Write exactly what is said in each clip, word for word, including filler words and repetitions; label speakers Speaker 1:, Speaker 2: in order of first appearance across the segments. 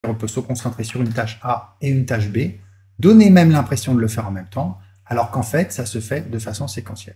Speaker 1: on peut se concentrer sur une tâche A et une tâche B, donner même l'impression de le faire en même temps, alors qu'en fait, ça se fait de façon séquentielle.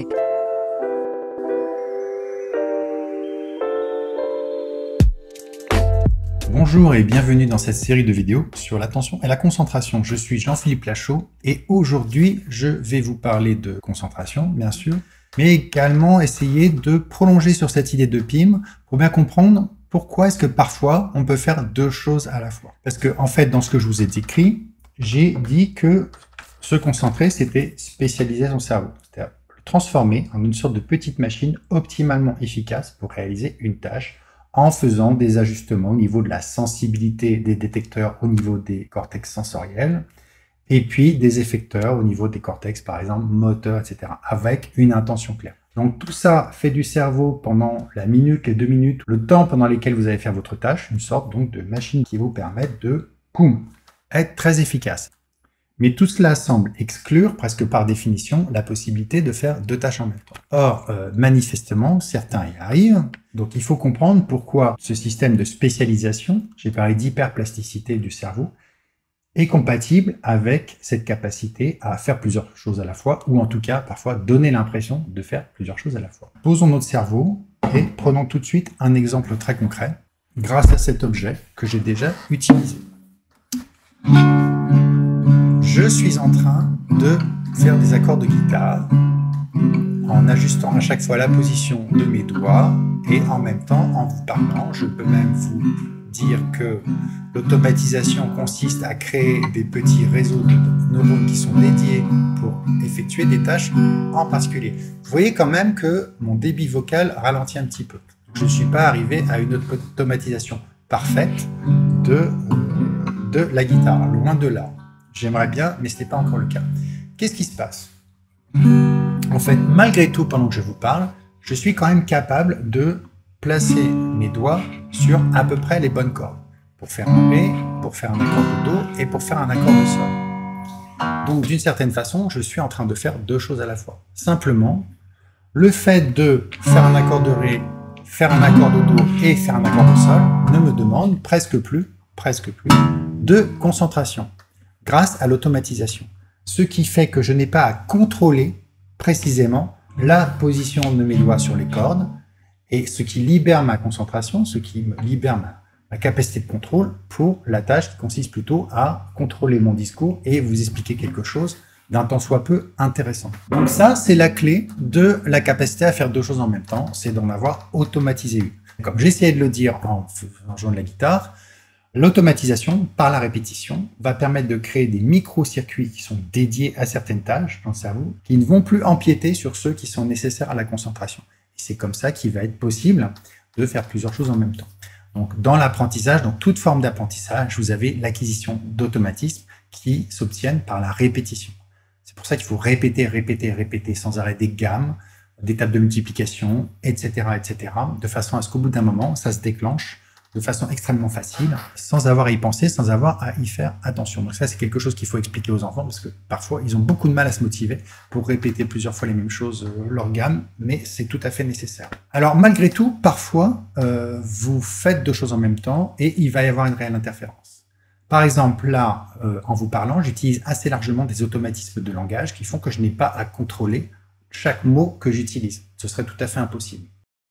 Speaker 1: Bonjour et bienvenue dans cette série de vidéos sur l'attention et la concentration. Je suis Jean-Philippe Lachaud et aujourd'hui, je vais vous parler de concentration, bien sûr, mais également essayer de prolonger sur cette idée de P I M pour bien comprendre pourquoi est-ce que parfois on peut faire deux choses à la fois. Parce que en fait, dans ce que je vous ai décrit, j'ai dit que se concentrer, c'était spécialiser son cerveau, c'est-à-dire le transformer en une sorte de petite machine optimalement efficace pour réaliser une tâche en faisant des ajustements au niveau de la sensibilité des détecteurs au niveau des cortex sensoriels, et puis des effecteurs au niveau des cortex, par exemple, moteurs, et cetera, avec une intention claire. Donc tout ça fait du cerveau pendant la minute, les deux minutes, le temps pendant lesquels vous allez faire votre tâche, une sorte donc de machine qui vous permet de, poum, être très efficace. Mais tout cela semble exclure, presque par définition, la possibilité de faire deux tâches en même temps. Or, euh, manifestement, certains y arrivent. Donc il faut comprendre pourquoi ce système de spécialisation, j'ai parlé d'hyperplasticité du cerveau, est compatible avec cette capacité à faire plusieurs choses à la fois, ou en tout cas, parfois, donner l'impression de faire plusieurs choses à la fois. Posons notre cerveau et prenons tout de suite un exemple très concret, grâce à cet objet que j'ai déjà utilisé. Je suis en train de faire des accords de guitare en ajustant à chaque fois la position de mes doigts et en même temps, en vous parlant, je peux même vous dire que l'automatisation consiste à créer des petits réseaux de neurones qui sont dédiés pour effectuer des tâches en particulier. Vous voyez quand même que mon débit vocal ralentit un petit peu. Je ne suis pas arrivé à une automatisation parfaite de, de la guitare, loin de là. J'aimerais bien, mais ce n'est pas encore le cas. Qu'est-ce qui se passe? En fait, malgré tout, pendant que je vous parle, je suis quand même capable de placer mes doigts sur à peu près les bonnes cordes. Pour faire un Ré, pour faire un accord de Do et pour faire un accord de Sol. Donc, d'une certaine façon, je suis en train de faire deux choses à la fois. Simplement, le fait de faire un accord de Ré, faire un accord de Do et faire un accord de Sol ne me demande presque plus, presque plus, de concentration, grâce à l'automatisation. Ce qui fait que je n'ai pas à contrôler précisément la position de mes doigts sur les cordes, et ce qui libère ma concentration, ce qui me libère ma, ma capacité de contrôle pour la tâche qui consiste plutôt à contrôler mon discours et vous expliquer quelque chose d'un tant soit peu intéressant. Donc ça, c'est la clé de la capacité à faire deux choses en même temps, c'est d'en avoir automatisé une. Comme j'essayais de le dire en, en jouant de la guitare, l'automatisation, par la répétition, va permettre de créer des micro-circuits qui sont dédiés à certaines tâches dans le cerveau, qui ne vont plus empiéter sur ceux qui sont nécessaires à la concentration. Et c'est comme ça qu'il va être possible de faire plusieurs choses en même temps. Donc, dans l'apprentissage, dans toute forme d'apprentissage, vous avez l'acquisition d'automatismes qui s'obtiennent par la répétition. C'est pour ça qu'il faut répéter, répéter, répéter sans arrêt des gammes, des tables de multiplication, et cetera, et cetera, de façon à ce qu'au bout d'un moment, ça se déclenche de façon extrêmement facile, sans avoir à y penser, sans avoir à y faire attention. Donc ça, c'est quelque chose qu'il faut expliquer aux enfants, parce que parfois, ils ont beaucoup de mal à se motiver pour répéter plusieurs fois les mêmes choses, euh, leur gamme, mais c'est tout à fait nécessaire. Alors, malgré tout, parfois, euh, vous faites deux choses en même temps, et il va y avoir une réelle interférence. Par exemple, là, euh, en vous parlant, j'utilise assez largement des automatismes de langage qui font que je n'ai pas à contrôler chaque mot que j'utilise. Ce serait tout à fait impossible.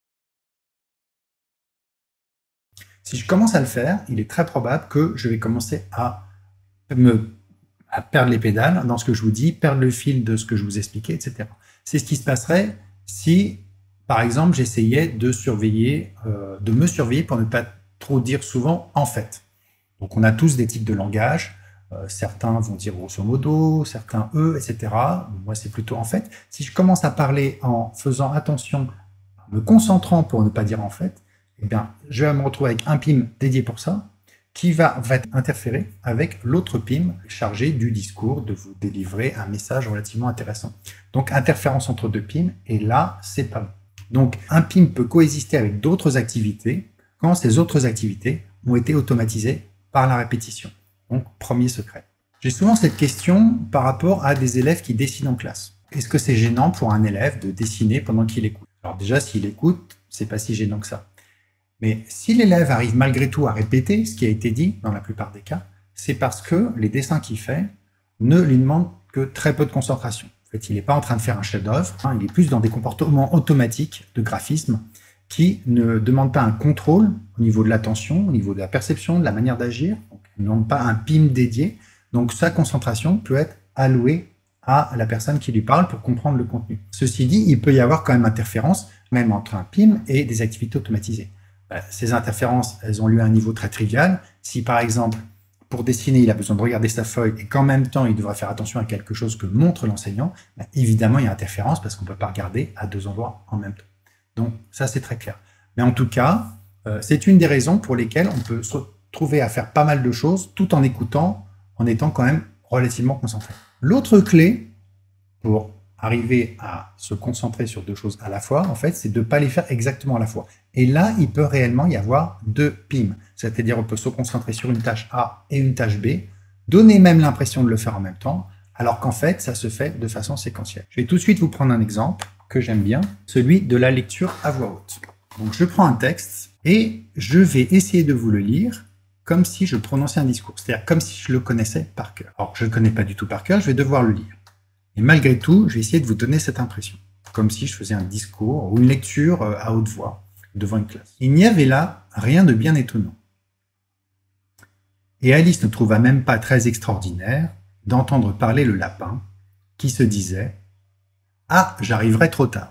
Speaker 1: Si je commence à le faire, il est très probable que je vais commencer à, me, à perdre les pédales dans ce que je vous dis, perdre le fil de ce que je vous expliquais, et cetera. C'est ce qui se passerait si, par exemple, j'essayais de surveiller, euh, de me surveiller pour ne pas trop dire souvent « en fait ». Donc on a tous des types de langage, euh, certains vont dire grosso modo, certains « eux », et cetera. Moi, c'est plutôt « en fait ». Si je commence à parler en faisant attention, en me concentrant pour ne pas dire « en fait », eh bien, je vais me retrouver avec un P I M dédié pour ça, qui va, va interférer avec l'autre P I M chargé du discours, de vous délivrer un message relativement intéressant. Donc, interférence entre deux P I M, et là, c'est pas bon. Donc, un P I M peut coexister avec d'autres activités quand ces autres activités ont été automatisées par la répétition. Donc, premier secret. J'ai souvent cette question par rapport à des élèves qui dessinent en classe. Est-ce que c'est gênant pour un élève de dessiner pendant qu'il écoute? Alors déjà, s'il écoute, c'est pas si gênant que ça. Mais si l'élève arrive malgré tout à répéter ce qui a été dit, dans la plupart des cas, c'est parce que les dessins qu'il fait ne lui demandent que très peu de concentration. En fait, il n'est pas en train de faire un chef-d'œuvre, hein, il est plus dans des comportements automatiques de graphisme qui ne demandent pas un contrôle au niveau de l'attention, au niveau de la perception, de la manière d'agir, ne demandent pas un P I M dédié. Donc sa concentration peut être allouée à la personne qui lui parle pour comprendre le contenu. Ceci dit, il peut y avoir quand même interférence, même entre un P I M et des activités automatisées. Ces interférences, elles ont lieu à un niveau très trivial. Si par exemple, pour dessiner, il a besoin de regarder sa feuille et qu'en même temps, il devra faire attention à quelque chose que montre l'enseignant, ben évidemment, il y a interférence parce qu'on ne peut pas regarder à deux endroits en même temps. Donc ça, c'est très clair. Mais en tout cas, euh, c'est une des raisons pour lesquelles on peut se retrouver à faire pas mal de choses tout en écoutant, en étant quand même relativement concentré. L'autre clé pour arriver à se concentrer sur deux choses à la fois, en fait, c'est de ne pas les faire exactement à la fois. Et là, il peut réellement y avoir deux P I M. C'est-à-dire, on peut se concentrer sur une tâche A et une tâche B, donner même l'impression de le faire en même temps, alors qu'en fait, ça se fait de façon séquentielle. Je vais tout de suite vous prendre un exemple que j'aime bien, celui de la lecture à voix haute. Donc, je prends un texte et je vais essayer de vous le lire comme si je prononçais un discours, c'est-à-dire comme si je le connaissais par cœur. Alors, je ne le connais pas du tout par cœur, je vais devoir le lire. Et malgré tout, je vais essayer de vous donner cette impression, comme si je faisais un discours ou une lecture à haute voix devant une classe. Il n'y avait là rien de bien étonnant. Et Alice ne trouva même pas très extraordinaire d'entendre parler le lapin qui se disait « Ah, j'arriverai trop tard ».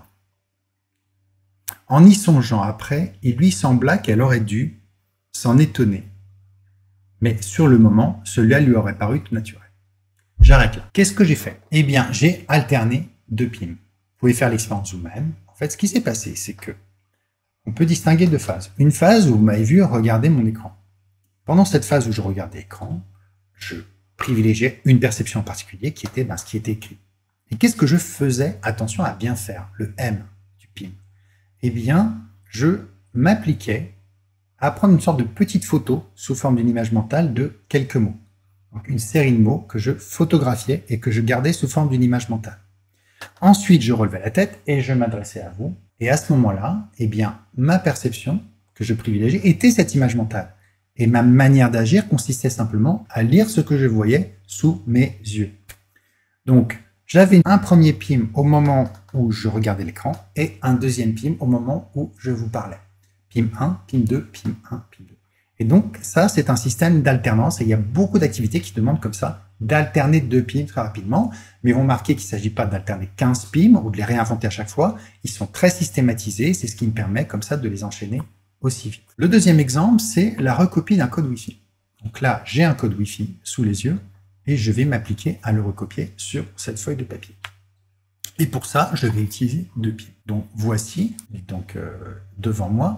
Speaker 1: En y songeant après, il lui sembla qu'elle aurait dû s'en étonner. Mais sur le moment, cela lui aurait paru tout naturel. J'arrête là. Qu'est-ce que j'ai fait? Eh bien, j'ai alterné deux P I M. Vous pouvez faire l'expérience vous-même. En fait, ce qui s'est passé, c'est que on peut distinguer deux phases. Une phase où vous m'avez vu regarder mon écran. Pendant cette phase où je regardais l'écran, je privilégiais une perception en particulier qui était ben, ce qui était écrit. Et qu'est-ce que je faisais? Attention à bien faire, le M du P I M. Eh bien, je m'appliquais à prendre une sorte de petite photo sous forme d'une image mentale de quelques mots. Donc une série de mots que je photographiais et que je gardais sous forme d'une image mentale. Ensuite, je relevais la tête et je m'adressais à vous. Et à ce moment-là, eh bien, ma perception que je privilégiais était cette image mentale. Et ma manière d'agir consistait simplement à lire ce que je voyais sous mes yeux. Donc, j'avais un premier P I M au moment où je regardais l'écran et un deuxième P I M au moment où je vous parlais. P I M un, P I M deux, P I M un, P I M deux. Et donc, ça, c'est un système d'alternance et il y a beaucoup d'activités qui demandent comme ça d'alterner deux P I M très rapidement. Mais vous remarquez qu'il ne s'agit pas d'alterner quinze P I M ou de les réinventer à chaque fois. Ils sont très systématisés, c'est ce qui me permet comme ça de les enchaîner aussi vite. Le deuxième exemple, c'est la recopie d'un code Wi-Fi. Donc là, j'ai un code Wi-Fi sous les yeux et je vais m'appliquer à le recopier sur cette feuille de papier. Et pour ça, je vais utiliser deux P I M. Donc voici, donc euh, devant moi,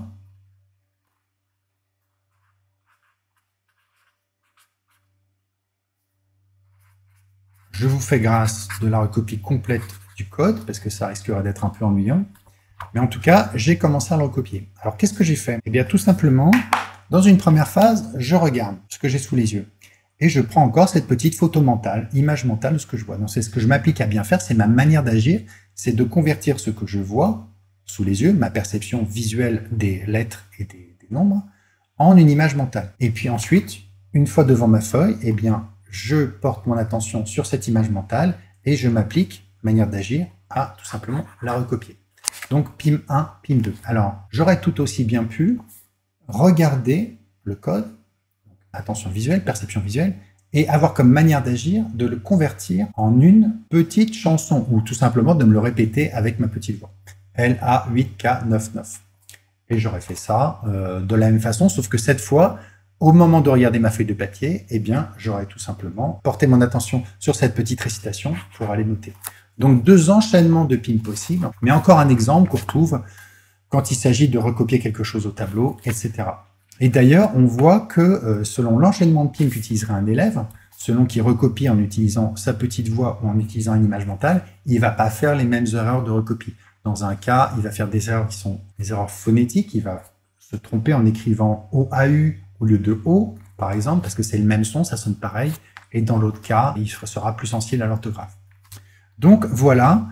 Speaker 1: je vous fais grâce de la recopie complète du code, parce que ça risquerait d'être un peu ennuyant. Mais en tout cas, j'ai commencé à le recopier. Alors, qu'est-ce que j'ai fait? Eh bien, tout simplement, dans une première phase, je regarde ce que j'ai sous les yeux. Et je prends encore cette petite photo mentale, image mentale de ce que je vois. Donc, c'est ce que je m'applique à bien faire, c'est ma manière d'agir, c'est de convertir ce que je vois sous les yeux, ma perception visuelle des lettres et des, des nombres, en une image mentale. Et puis ensuite, une fois devant ma feuille, eh bien, je porte mon attention sur cette image mentale et je m'applique, manière d'agir, à tout simplement la recopier. Donc P I M un, P I M deux. Alors, j'aurais tout aussi bien pu regarder le code, attention visuelle, perception visuelle, et avoir comme manière d'agir de le convertir en une petite chanson, ou tout simplement de me le répéter avec ma petite voix. L A huit K neuf neuf. Et j'aurais fait ça euh, de la même façon, sauf que cette fois, au moment de regarder ma feuille de papier, eh bien, j'aurais tout simplement porté mon attention sur cette petite récitation pour aller noter. Donc, deux enchaînements de P I M possibles, mais encore un exemple qu'on retrouve quand il s'agit de recopier quelque chose au tableau, et cetera. Et d'ailleurs, on voit que euh, selon l'enchaînement de P I M qu'utiliserait un élève, selon qu'il recopie en utilisant sa petite voix ou en utilisant une image mentale, il ne va pas faire les mêmes erreurs de recopie. Dans un cas, il va faire des erreurs qui sont des erreurs phonétiques, il va se tromper en écrivant O A U au lieu de O, par exemple, parce que c'est le même son, ça sonne pareil, et dans l'autre cas, il sera plus sensible à l'orthographe. Donc voilà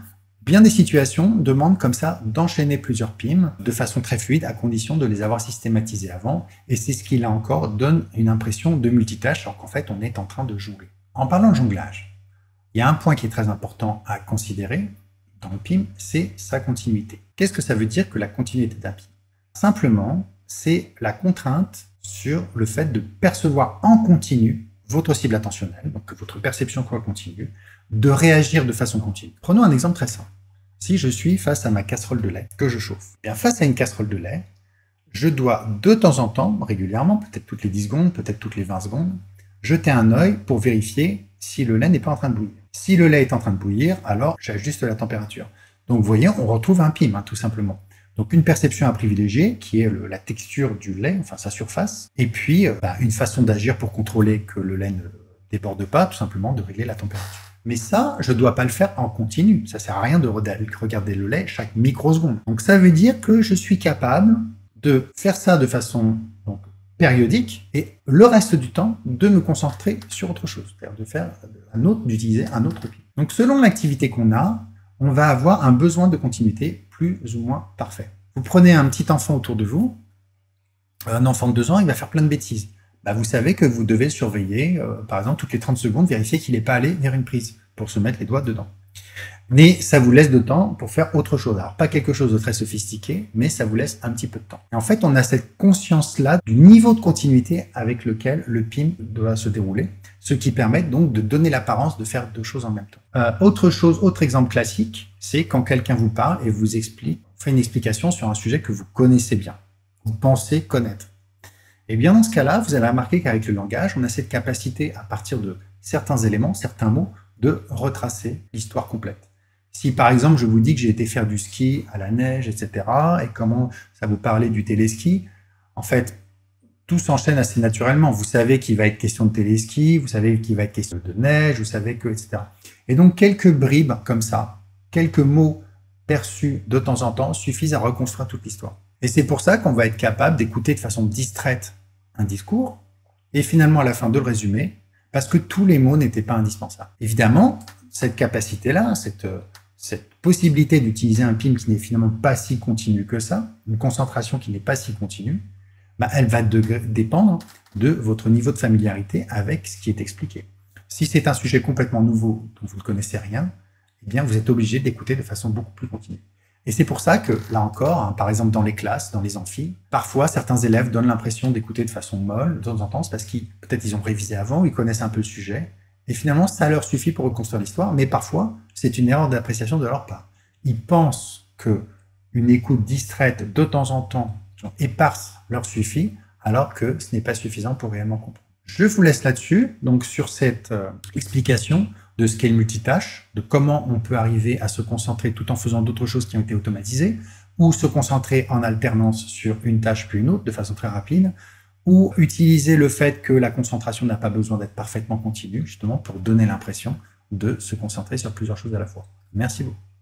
Speaker 1: Bien des situations demandent comme ça d'enchaîner plusieurs P I M de façon très fluide à condition de les avoir systématisés avant, et c'est ce qui là encore donne une impression de multitâche alors qu'en fait on est en train de jongler. En parlant de jonglage, il y a un point qui est très important à considérer dans le P I M, c'est sa continuité. Qu'est-ce que ça veut dire que la continuité d'un P I M? Simplement, c'est la contrainte sur le fait de percevoir en continu votre cible attentionnelle, donc que votre perception soit continue, de réagir de façon continue. Prenons un exemple très simple. Si je suis face à ma casserole de lait que je chauffe, bien face à une casserole de lait, je dois de temps en temps, régulièrement, peut-être toutes les dix secondes, peut-être toutes les vingt secondes, jeter un œil pour vérifier si le lait n'est pas en train de bouillir. Si le lait est en train de bouillir, alors j'ajuste la température. Donc vous voyez, on retrouve un P I M, hein, tout simplement. Donc une perception à privilégier, qui est le, la texture du lait, enfin sa surface, et puis euh, bah, une façon d'agir pour contrôler que le lait ne déborde pas, tout simplement de régler la température. Mais ça, je ne dois pas le faire en continu. Ça ne sert à rien de regarder le lait chaque microseconde. Donc ça veut dire que je suis capable de faire ça de façon donc, périodique, et le reste du temps, de me concentrer sur autre chose, c'est-à-dire de faire un autre, d'utiliser un autre P I M. Donc selon l'activité qu'on a, on va avoir un besoin de continuité plus ou moins parfait. Vous prenez un petit enfant autour de vous, un enfant de deux ans, il va faire plein de bêtises. Bah, vous savez que vous devez surveiller, euh, par exemple, toutes les trente secondes, vérifier qu'il n'est pas allé vers une prise pour se mettre les doigts dedans. Mais ça vous laisse de temps pour faire autre chose. Alors, pas quelque chose de très sophistiqué, mais ça vous laisse un petit peu de temps. Et en fait, on a cette conscience-là du niveau de continuité avec lequel le P I M doit se dérouler, ce qui permet donc de donner l'apparence de faire deux choses en même temps. Euh, autre chose, autre exemple classique, c'est quand quelqu'un vous parle et vous explique, fait une explication sur un sujet que vous connaissez bien, vous pensez connaître. Et bien dans ce cas-là, vous allez remarquer qu'avec le langage, on a cette capacité, à partir de certains éléments, certains mots, de retracer l'histoire complète. Si par exemple je vous dis que j'ai été faire du ski à la neige, et cetera, et comment ça vous parlait du téléski, en fait, tout s'enchaîne assez naturellement. Vous savez qu'il va être question de téléski, vous savez qu'il va être question de neige, vous savez que, et cetera. Et donc quelques bribes comme ça, quelques mots perçus de temps en temps suffisent à reconstruire toute l'histoire. Et c'est pour ça qu'on va être capable d'écouter de façon distraite un discours, et finalement à la fin de le résumer, parce que tous les mots n'étaient pas indispensables. Évidemment, cette capacité-là, cette, cette possibilité d'utiliser un P I M qui n'est finalement pas si continu que ça, une concentration qui n'est pas si continue, bah, elle va de, dépendre de votre niveau de familiarité avec ce qui est expliqué. Si c'est un sujet complètement nouveau dont vous ne connaissez rien, eh bien vous êtes obligé d'écouter de façon beaucoup plus continue. Et c'est pour ça que, là encore, hein, par exemple dans les classes, dans les amphis, parfois certains élèves donnent l'impression d'écouter de façon molle, de temps en temps, parce qu'ils peut-être ils ont révisé avant, ils connaissent un peu le sujet, et finalement ça leur suffit pour reconstruire l'histoire, mais parfois c'est une erreur d'appréciation de leur part. Ils pensent que une écoute distraite de temps en temps, genre éparse, leur suffit, alors que ce n'est pas suffisant pour réellement comprendre. Je vous laisse là-dessus, donc sur cette euh, explication de ce qu'est le multitâche, de comment on peut arriver à se concentrer tout en faisant d'autres choses qui ont été automatisées, ou se concentrer en alternance sur une tâche puis une autre de façon très rapide, ou utiliser le fait que la concentration n'a pas besoin d'être parfaitement continue, justement pour donner l'impression de se concentrer sur plusieurs choses à la fois. Merci beaucoup.